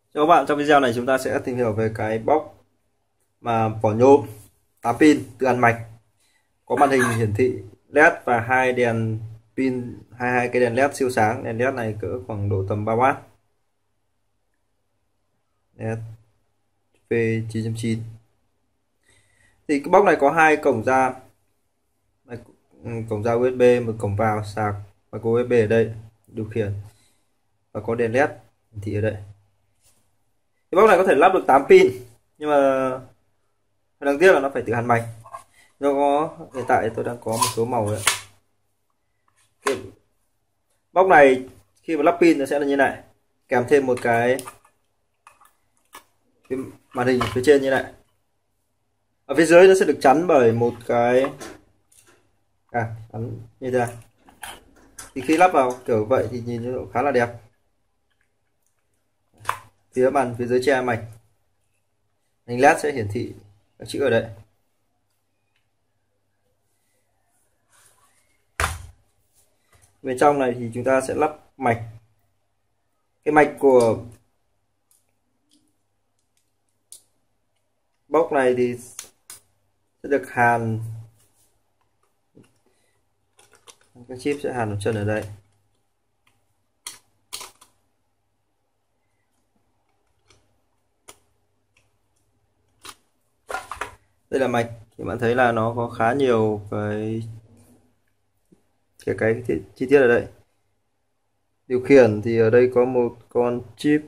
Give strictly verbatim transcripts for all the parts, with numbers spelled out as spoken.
Chào các bạn, trong video này chúng ta sẽ tìm hiểu về cái box mà vỏ nhôm tám pin tự ăn mạch, có màn hình hiển thị led và hai đèn pin, hai hai cái đèn led siêu sáng. Đèn led này cỡ khoảng độ tầm ba oát, led V chín chấm chín. Thì cái box này có hai cổng ra, cổng ra u ét bê, một cổng vào sạc và có u ét bê ở đây điều khiển, và có đèn led hiển thị ở đây. Cái box này có thể lắp được tám pin, nhưng mà đáng tiếc là nó phải tự hàn mạch. Do có hiện tại tôi đang có một số màu đấy. Cái box này khi mà lắp pin nó sẽ là như này, kèm thêm một cái, cái màn hình phía trên như này. Ở phía dưới nó sẽ được chắn bởi một cái à, chắn như thế này. Thì khi lắp vào kiểu vậy thì nhìn nó khá là đẹp. Phía bàn phía dưới che mạch, hình led sẽ hiển thị các chữ ở đây. Bên trong này thì chúng ta sẽ lắp mạch. Cái mạch của box này thì sẽ được hàn, cái chip sẽ hàn ở chân ở đây. Đây là mạch, thì bạn thấy là nó có khá nhiều cái cái, cái chi tiết ở đây. Điều khiển thì ở đây có một con chip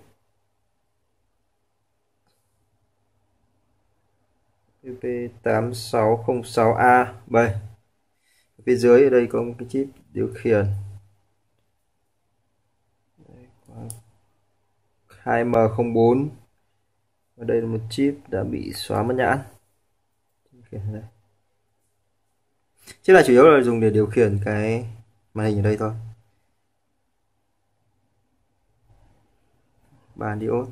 P tám sáu không sáu A bảy. Phía dưới ở đây có một cái chip điều khiển hai M không bốn. Ở đây là một chip đã bị xóa mất nhãn. Chip này chủ yếu là dùng để điều khiển cái màn hình ở đây thôi. Bàn diode,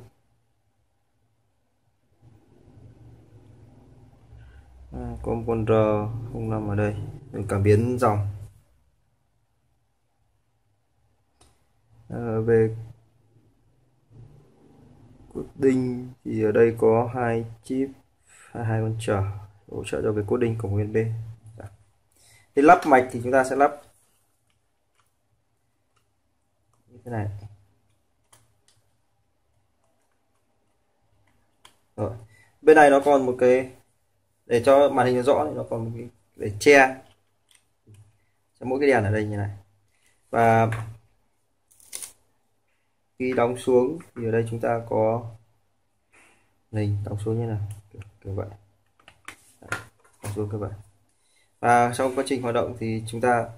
à, có một con R không năm ở đây, cảm biến dòng. À, về coding thì ở đây có hai chip, hai con trở hỗ trợ cho cái coding của u ét bê. Thì lắp mạch thì chúng ta sẽ lắp như thế này. Rồi. Bên này nó còn một cái để cho màn hình nó rõ, nó còn một cái để che cho mỗi cái đèn ở đây như này. Và khi đóng xuống thì ở đây chúng ta có hình đóng xuống như này, kiểu, kiểu vậy. Đấy, đóng xuống như vậy. Và trong quá trình hoạt động thì chúng ta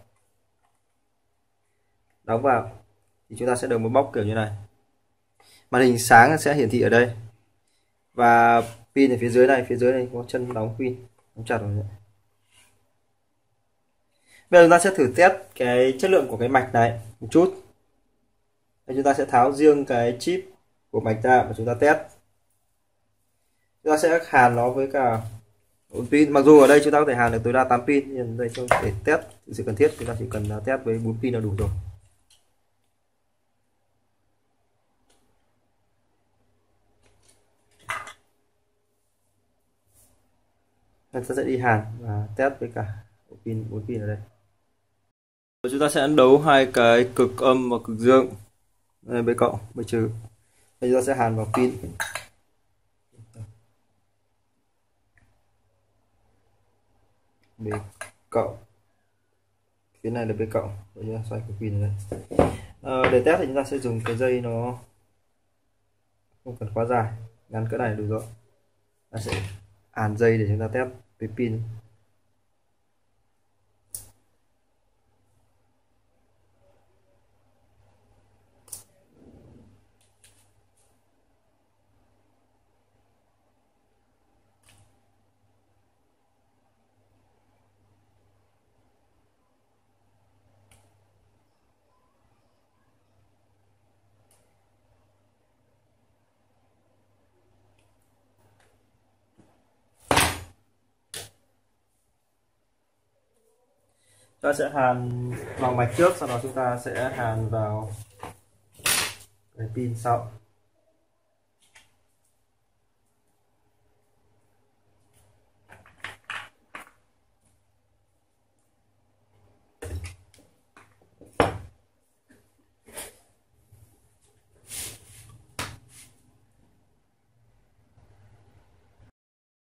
đóng vào thì chúng ta sẽ được một box kiểu như này. Màn hình sáng sẽ hiển thị ở đây, và pin ở phía dưới này, phía dưới này có chân đóng pin, đóng chặt rồi. Bây giờ chúng ta sẽ thử test cái chất lượng của cái mạch này một chút. Đây, chúng ta sẽ tháo riêng cái chip của mạch ra và chúng ta test. Chúng ta sẽ hàn nó với cả bốn pin. Mặc dù ở đây chúng ta có thể hàn được tối đa tám pin, nhưng đây để test sự cần thiết chúng ta chỉ cần test với bốn pin là đủ rồi. Chúng ta sẽ đi hàn và test với cả pin bốn pin ở đây. Rồi chúng ta sẽ đấu hai cái cực âm và cực dương, đây, B cộng, B trừ. Đây chúng ta sẽ hàn vào pin. B cộng, phía này là B cộng, rồi chúng ta xoay cái pin ở đây. À, để test thì chúng ta sẽ dùng cái dây nó không cần quá dài, ngắn cỡ này đủ rồi. Ta sẽ hàn dây để chúng ta test với pin. Ta sẽ hàn vào mạch trước, sau đó chúng ta sẽ hàn vào cái pin sau.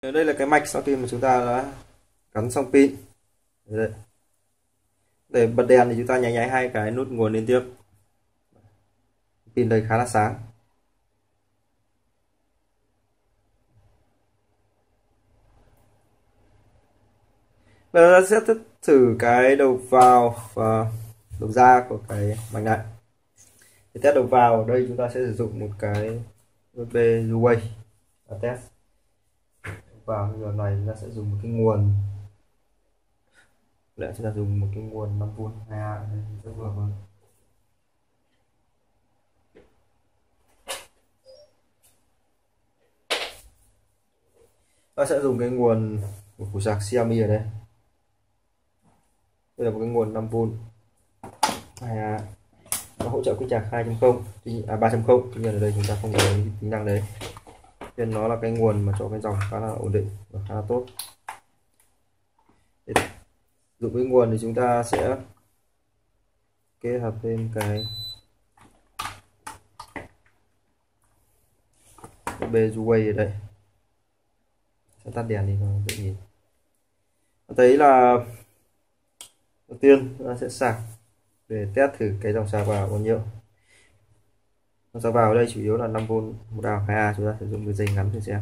Đây là cái mạch sau khi mà chúng ta đã gắn xong pin. Đây. Để bật đèn thì chúng ta nháy nháy hai cái nút nguồn liên tiếp. Pin đây khá là sáng. Bây giờ ta sẽ thử cái đầu vào và đầu ra của cái mạch này. Để test đầu vào, ở đây chúng ta sẽ sử dụng một cái u ét bê Huawei và test. Đầu vào giờ này chúng ta sẽ dùng một cái nguồn, lại chúng ta dùng một cái nguồn năm vôn hai A rất vừa vừa. Ta sẽ dùng cái nguồn của sạc Xiaomi ở đây. Đây là một cái nguồn năm vôn hai A, nó hỗ trợ quick charge hai chấm không, à ba chấm không, tuy nhiên ở đây chúng ta không có cái tính năng đấy, nên nó là cái nguồn mà cho cái dòng khá là ổn định và khá là tốt. Để dùng cái nguồn thì chúng ta sẽ kết hợp thêm cái u ét bê Huawei ở đây. Sẽ tắt đèn đi cho dễ nhìn. Thấy là đầu tiên chúng ta sẽ sạc để test thử cái dòng sạc vào bao nhiêu. Dòng sạc vào ở đây chủ yếu là năm vôn một A hai A, chúng ta sử dụng cái dây ngắn để xem.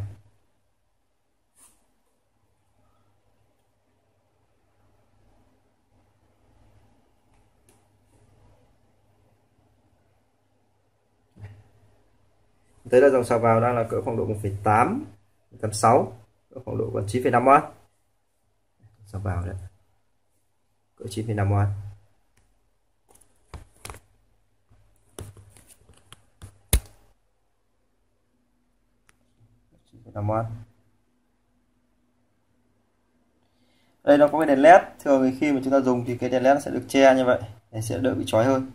Thấy là dòng sạc vào đang là cỡ khoảng độ một phẩy tám, một phẩy sáu, cỡ khoảng độ còn chín phẩy năm oát. Sạc vào đấy. Cỡ chín phẩy năm oát. chín phẩy năm oát. Đây nó có cái đèn led, thường thì khi mà chúng ta dùng thì cái đèn led sẽ được che như vậy, để sẽ đỡ bị chói hơn.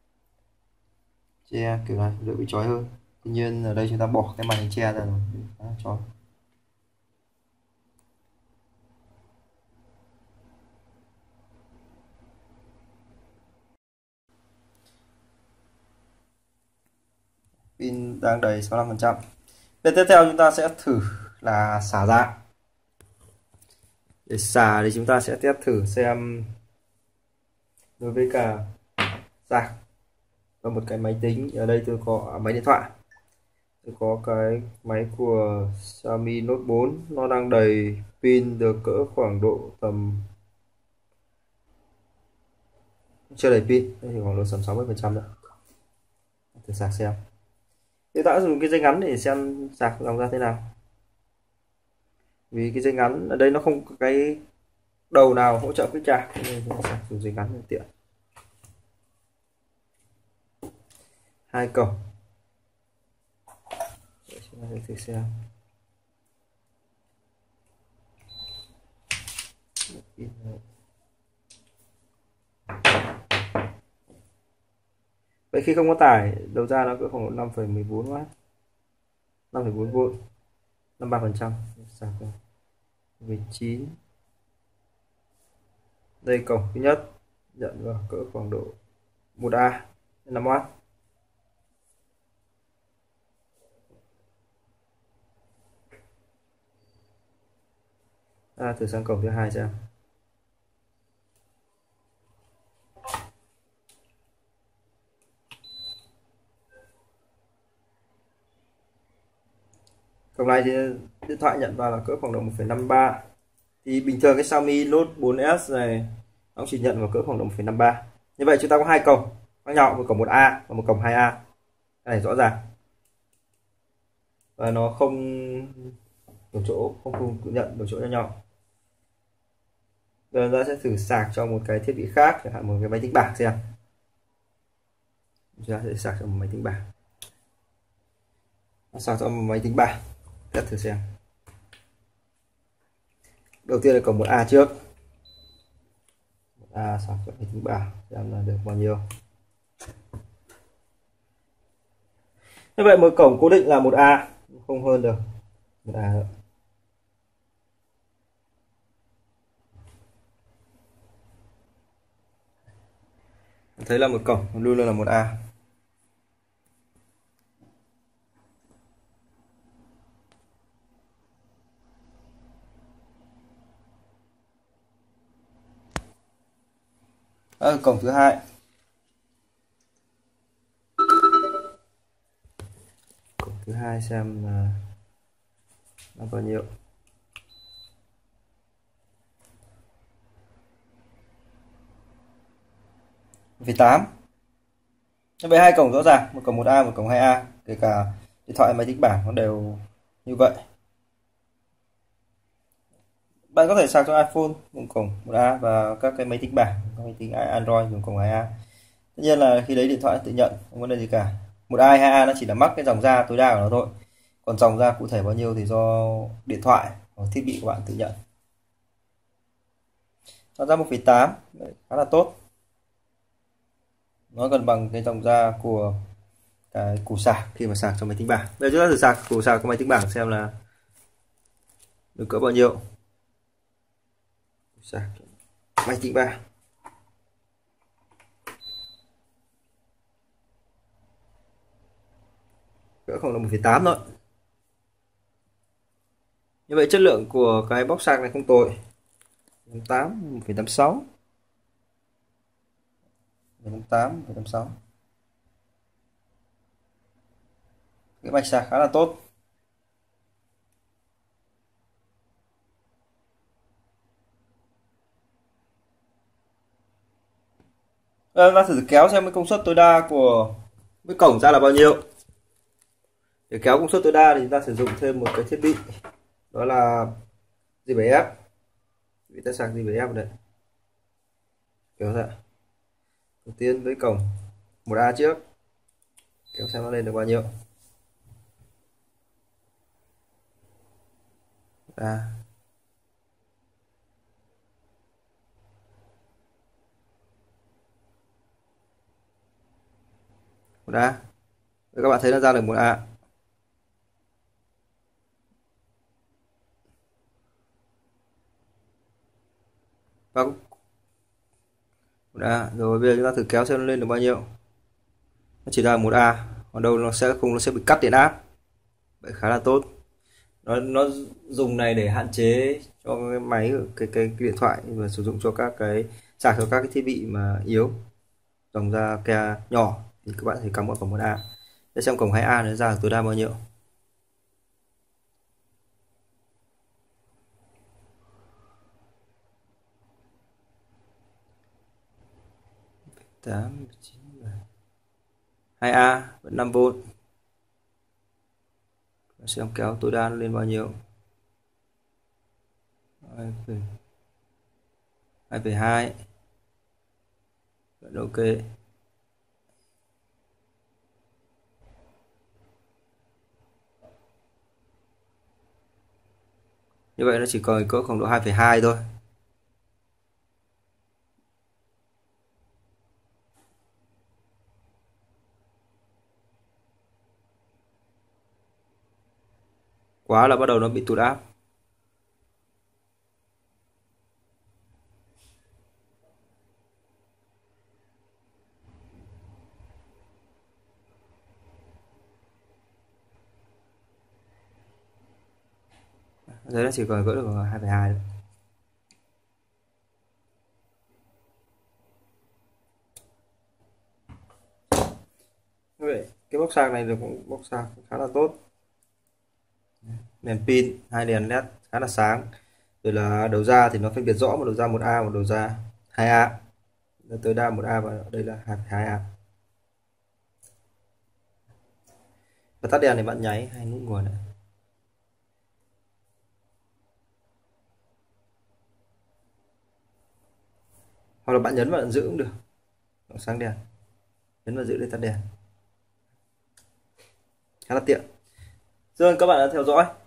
Che kiểu này đỡ bị chói hơn. Tuy nhiên ở đây chúng ta bỏ cái màn hình che ra rồi, khá là chói. Pin đang đầy sáu mươi lăm phần trăm. Bên tiếp theo chúng ta sẽ thử là xả ra. Để xả thì chúng ta sẽ test thử xem đối với cả sạc và một cái máy tính. Ở đây tôi có máy điện thoại, tôi có cái máy của Xiaomi Note bốn, nó đang đầy pin được cỡ khoảng độ tầm, chưa đầy pin, đây thì khoảng độ tầm sáu mươi phần trăm nữa. Thử sạc xem. Tôi đã dùng cái dây ngắn để xem sạc dòng ra thế nào, vì cái dây ngắn ở đây nó không có cái đầu nào hỗ trợ quick charge nên chúng ta sạc dùng dây ngắn tiện. Hai cầu. Để chúng ta thử xem. Vậy khi không có tải, đầu ra nó cỡ khoảng độ năm phẩy mười bốn oát, năm phẩy bốn vôn, năm mươi ba phần trăm. Sạc mười chín. Đây cổng thứ nhất nhận vào cỡ khoảng độ một A, năm oát. À, thử sang cổng thứ hai xem. Cổng này thì điện thoại nhận vào là cỡ khoảng độ một phẩy năm ba. Thì bình thường cái Xiaomi Note bốn S này nó chỉ nhận vào cỡ khoảng độ một phẩy năm ba. Như vậy chúng ta có hai cổng khác nhau, một cổng một A và một cổng hai A. Cái này rõ ràng. Và nó không một chỗ, không cùng nhận một chỗ cho nhau. Giờ ta sẽ thử sạc cho một cái thiết bị khác, chẳng hạn một cái máy tính bảng xem. Chúng ta sẽ sạc cho một máy tính bảng. Sạc cho một máy tính bảng, test thử xem. Đầu tiên là cổng một A trước. một A sạc cho máy tính bảng xem là được bao nhiêu. Như vậy một cổng cố định là một A, không hơn được một A nữa. Thấy là một cổng luôn luôn là một A. À, cổng thứ hai. Cổng thứ hai xem là nó bao nhiêu. một phẩy tám. Như vậy hai cổng rõ ràng, một cổng một A, một cổng hai A, kể cả điện thoại máy tính bảng nó đều như vậy. Bạn có thể sạc cho iPhone một cổng một A và các cái máy tính bảng, các máy tính Android dùng cổng hai A. Tất nhiên là khi lấy điện thoại tự nhận, không vấn đề gì cả. Một A hay hai A nó chỉ là mắc cái dòng ra tối đa của nó thôi. Còn dòng ra cụ thể bao nhiêu thì do điện thoại hoặc thiết bị của bạn tự nhận. Nó ra một phẩy tám, khá là tốt. Nó gần bằng cái dòng ra của cái củ sạc khi mà sạc cho máy tính bảng. Bây giờ chúng ta thử sạc củ sạc của máy tính bảng xem là được cỡ bao nhiêu. Sạc máy tính bảng. Cỡ khoảng là một phẩy tám thôi. Như vậy chất lượng của cái box sạc này không tồi. tám, một phẩy tám sáu. một phẩy tám, một phẩy tám sáu. Cái mạch sạc khá là tốt. Ờ, ta thử kéo xem cái công suất tối đa của cái cổng ra là bao nhiêu. Để kéo công suất tối đa thì chúng ta sử dụng thêm một cái thiết bị, đó là gi bảy ép. Vì ta sạc gi bảy ép đây. Kéo ra. Đầu tiên với cổng một A trước. Kéo xem nó lên được bao nhiêu. A. Một A. Rồi các bạn thấy nó ra được một A. Và một A. Rồi bây giờ chúng ta thử kéo xem nó lên được bao nhiêu. Nó chỉ ra một A, còn đâu nó sẽ không, nó sẽ bị cắt điện áp. Vậy khá là tốt. Nó nó dùng này để hạn chế cho cái máy cái, cái cái điện thoại và sử dụng cho các cái sạc cho các cái thiết bị mà yếu, dòng ra ke nhỏ thì các bạn phải cắm vào cổng một A. Để xem cổng hai A nó ra tối đa bao nhiêu. tám, chín, hai A vẫn năm vôn. Xem kéo tối đa nó lên bao nhiêu. hai phẩy hai. Vẫn ok. Như vậy nó chỉ còn cỡ khoảng độ hai phẩy hai thôi. Quá là bắt đầu nó bị tụt áp. Đấy nó chỉ còn cỡ được hai phẩy hai thôi. Vậy cái box sạc này được box sạc khá là tốt. Đèn pin, hai đèn led khá là sáng. Rồi là đầu ra thì nó phân biệt rõ, một đầu ra một A, một đầu ra hai A. Tối đa một A và đây là hai phẩy hai A. Và tắt đèn thì bạn nháy hay nút nguồn này. Hoặc là bạn nhấn vào giữ cũng được. Sáng đèn. Nhấn vào giữ để tắt đèn. Khá là tiện. Rồi các bạn đã theo dõi.